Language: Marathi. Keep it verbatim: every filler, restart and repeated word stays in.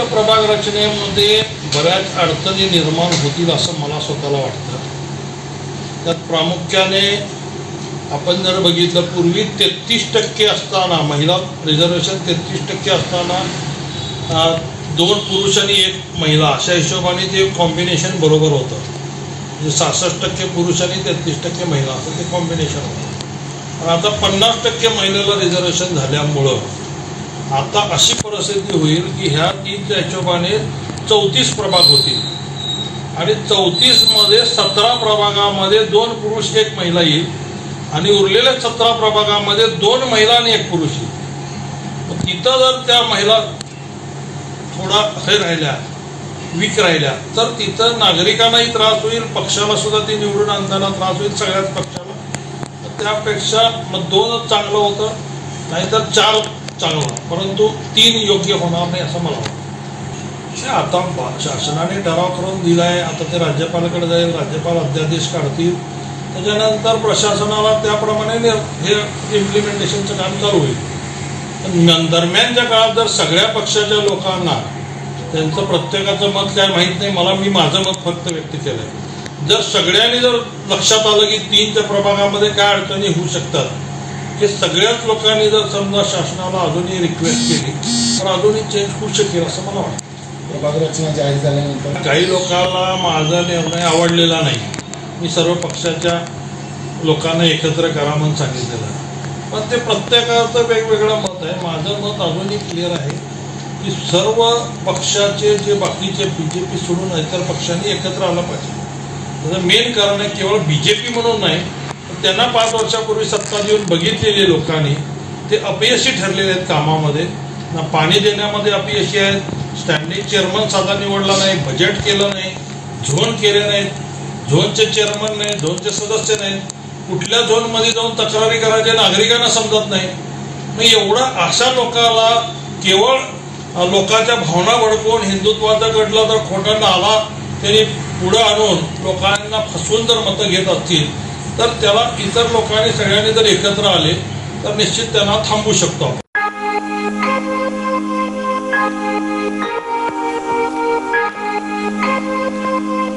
प्रभाग रचनेमध्ये बऱ्याच अडचणी निर्माण होतील असं मला स्वतःला वाटतं। त्यात प्रामुख्याने आपण जर बघितलं, पूर्वी तेहतीस टक्के असताना महिला रिझर्वेशन तेहतीस टक्के असताना दोन पुरुष आणि एक महिला अशा हिशोबाने ते कॉम्बिनेशन बरोबर होतं। म्हणजे सहासष्ट टक्के पुरुष आणि तेहतीस टक्के महिला असं ते कॉम्बिनेशन होतं। पण आता पन्नास टक्के महिलेला रिझर्वेशन झाल्यामुळं आता अशी परिस्थिती होईल की ह्या तीनच्या हिशोबाने चौतीस प्रभाग होतील आणि चौतीसमध्ये सतरा प्रभागामध्ये दोन पुरुष एक महिला येईल आणि उरलेल्या सतरा प्रभागामध्ये दोन महिला आणि एक पुरुष येईल। तिथं जर त्या महिला थोडा हे राहिल्या, वीक राहिल्या, तर तिथं नागरिकांनाही त्रास होईल, पक्षाला सुद्धा ती निवडून आणताना त्रास होईल, सगळ्याच पक्षाला। त्यापेक्षा मग दोनच चांगलं होतं, नाहीतर चार चांगलं, परंतु तीन योग्य होणार नाही असं मला वाटतं। आता शासनाने ठराव करून दिलाय, आता ते राज्यपालाकडे जाईल, राज्यपाल अध्यादेश काढतील, त्याच्यानंतर प्रशासनाला त्याप्रमाणे हे इम्प्लिमेंटेशनचं काम चालू होईल। पण दरम्यानच्या काळात जर सगळ्या पक्षाच्या लोकांना त्यांचं प्रत्येकाचं मत काय माहीत नाही, मला मी माझं मत फक्त व्यक्त केलंय। जर सगळ्यांनी जर लक्षात आलं की तीनच्या प्रभागामध्ये काय अडचणी होऊ शकतात, हे सगळ्याच लोकांनी जर समजा शासनाला अजूनही रिक्वेस्ट केली तर अजूनही चेंज होऊ शकेल असं मला वाटतं। प्रभाग रचना जाहीर झाल्यानंतर काही लोकांना माझा निर्णय आवडलेला नाही, मी सर्व पक्षाच्या लोकांना एकत्र करा म्हणून सांगितलेलं आहे, पण ते प्रत्येकाचं वेगवेगळं मत आहे। माझं मत अजूनही क्लिअर आहे की सर्व पक्षाचे जे बाकीचे बीजेपी सोडून इतर पक्षांनी एकत्र आलं पाहिजे। त्याचं मेन कारण आहे केवळ बीजेपी म्हणून नाही, त्यांना पाच वर्षापूर्वी सत्ता देऊन बघितलेले लोकांनी ते अपयशी ठरलेले आहेत कामामध्ये, ना पाणी देण्यामध्ये अपयशी आहेत, स्टँडिंग चेअरमन साधा निवडला नाही, बजेट केलं नाही, झोन केले नाहीत, झोनचे चेअरमन नाही, झोनचे सदस्य नाहीत, कुठल्या झोनमध्ये जाऊन तक्रारी करायच्या नागरिकांना समजत नाही। मग एवढा अशा लोकांना केवळ लोकांच्या भावना भडकवून हिंदुत्वाचा घडला तर खोटा नाला त्यांनी पुढं आणून लोकांना फसवून जर मतं घेत असतील तर त्याला इतर लोकांनी सगळ्यांनी जर एकत्र आले तर निश्चित त्यांना थांबवू शकतो। Thank you.